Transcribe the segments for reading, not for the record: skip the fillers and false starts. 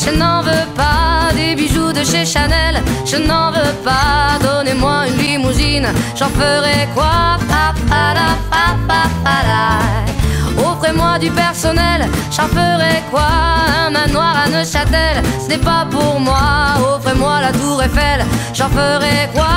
je n'en veux pas. Des bijoux de chez Chanel, je n'en veux pas. Donnez-moi une limousine, j'en ferai quoi? Offrez-moi du personnel, j'en ferai quoi? Un manoir à Neuchâtel, ce n'est pas pour moi. Offrez-moi la tour Eiffel, j'en ferai quoi?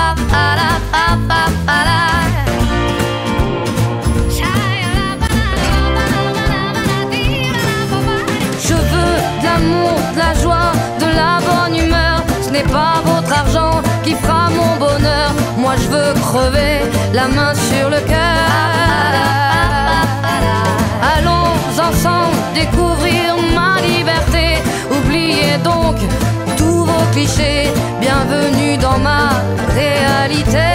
Je veux de l'amour, de la joie, de la bonne humeur. Ce n'est pas votre argent qui fera mon bonheur. Moi je veux crever, la main sur le cœur. Allons ensemble découvrir ma liberté. Oubliez donc tous vos clichés. Bienvenue dans ma réalité.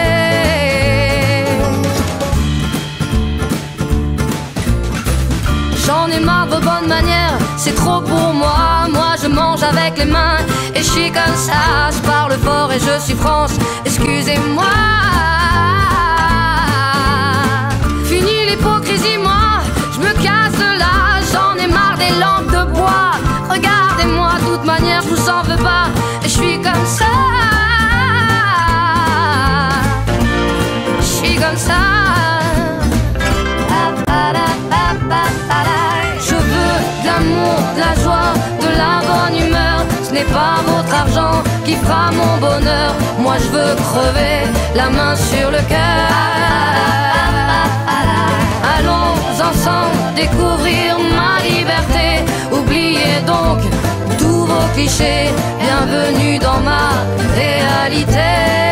J'en ai marre de vos bonnes manières, c'est trop pour moi. Moi je mange avec les mains et je suis comme ça. Je parle fort et je suis France, excusez-moi. Fini l'hypocrisie, moi je me casse de là. J'en ai marre des lampes de bois. Regardez-moi, de toute manière je vous en veux pas. Et je suis comme ça. Je suis comme ça. Je veux de l'amour, de la joie, de la bonne humeur. Ce n'est pas votre argent qui fera mon bonheur. Moi je veux crever, la main sur le cœur. Allons ensemble découvrir ma liberté. Oubliez donc tous vos clichés. Bienvenue dans ma réalité.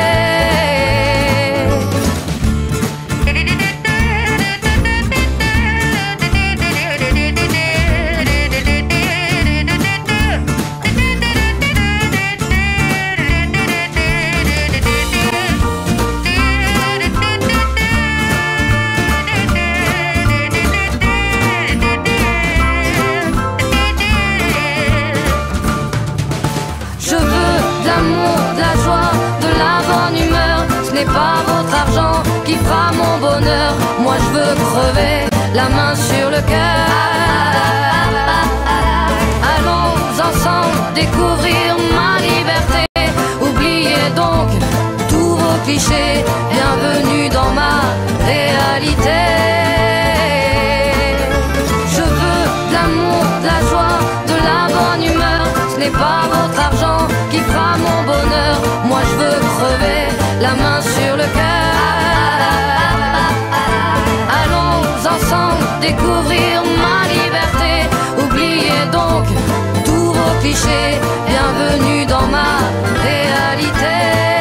Pas votre argent qui fera mon bonheur. Moi je veux crever, la main sur le cœur. Allons ensemble découvrir ma liberté. Oubliez donc tous vos clichés. Bienvenue dans ma réalité. Je veux de l'amour, de la joie, de la bonne humeur. Ce n'est pas votre argent qui fera mon bonheur. Moi je veux crever, la main sur le cœur. Allons ensemble découvrir ma liberté. Oubliez donc tous vos clichés. Bienvenue dans ma réalité.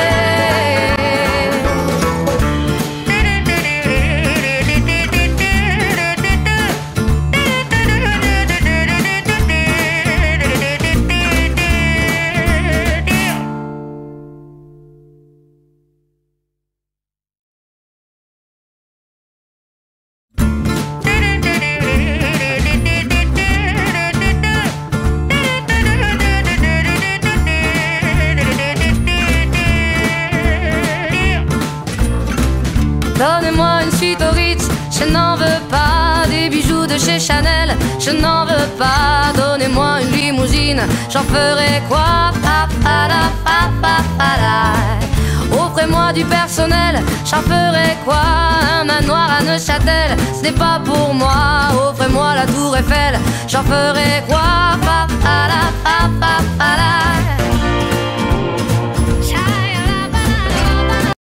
Donnez-moi une suite au Ritz, je n'en veux pas. Des bijoux de chez Chanel, je n'en veux pas. Donnez-moi une limousine, j'en ferai quoi? Offrez-moi du personnel, j'en ferai quoi? Un manoir à Neuchâtel, ce n'est pas pour moi. Offrez-moi la tour Eiffel, j'en ferai quoi?